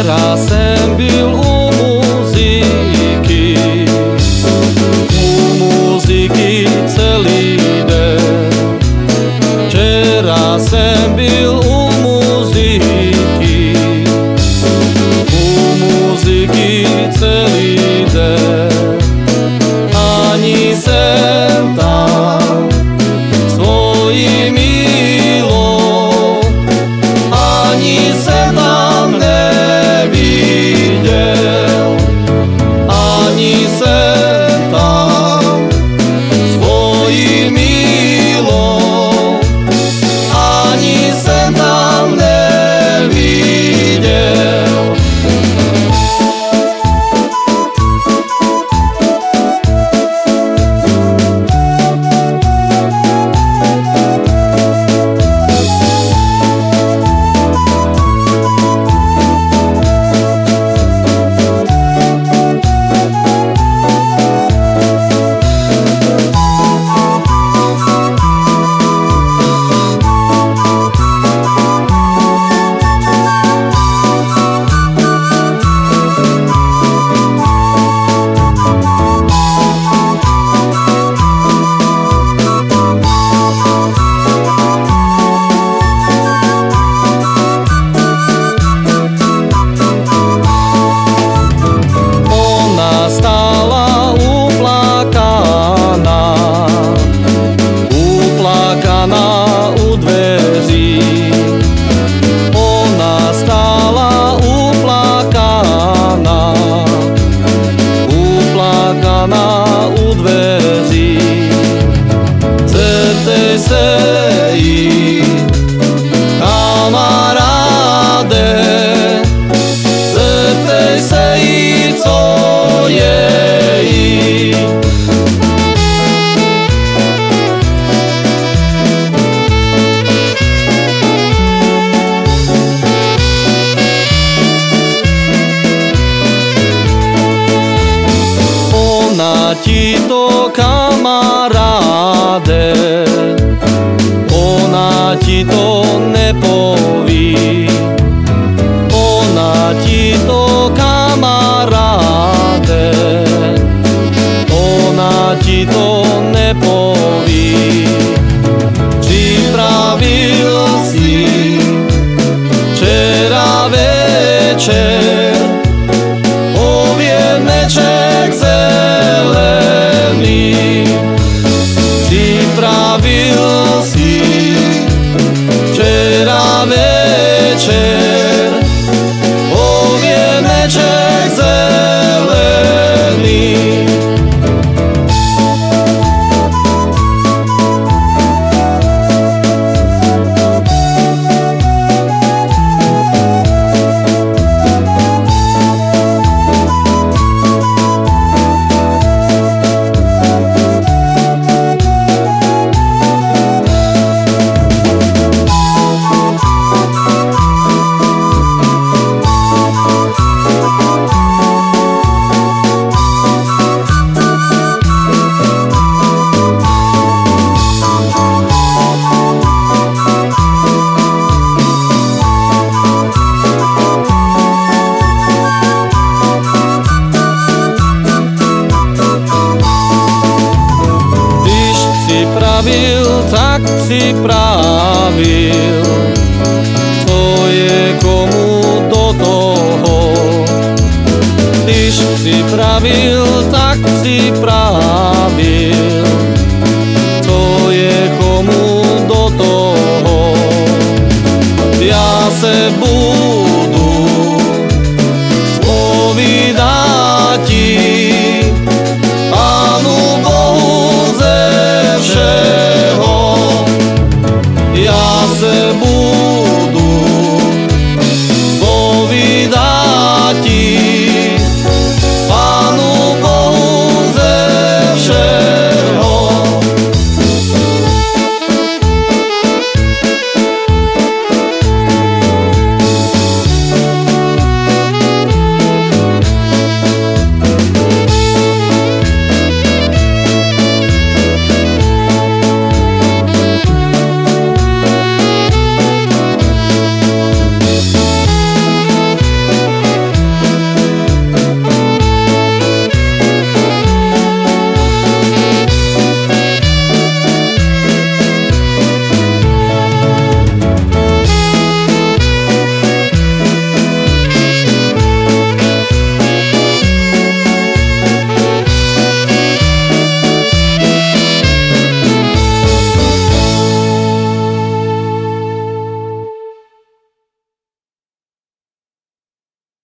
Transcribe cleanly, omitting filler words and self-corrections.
Včera jsem byl u muziky celý den. Včera jsem byl u muziky celý den. Ani jsem tam svoji milou, ani jsem tam neviděl, ani jsem tam svoji milou, ani jsem tam neviděl. U dveří. Ona stála uplakaná u dveří. Zeptej se jí, kamaráde, zeptej se jí, co je jí. Ona ti to, kamaráde, ona ti to nepoví. Ona ti to, kamaráde, ona ti to nepoví. Připravil si včera večer ověneček zelený. Připravil si včera večer ověneček zelený. Tak připravil, co je komu do toho. Když připravil, tak připravil,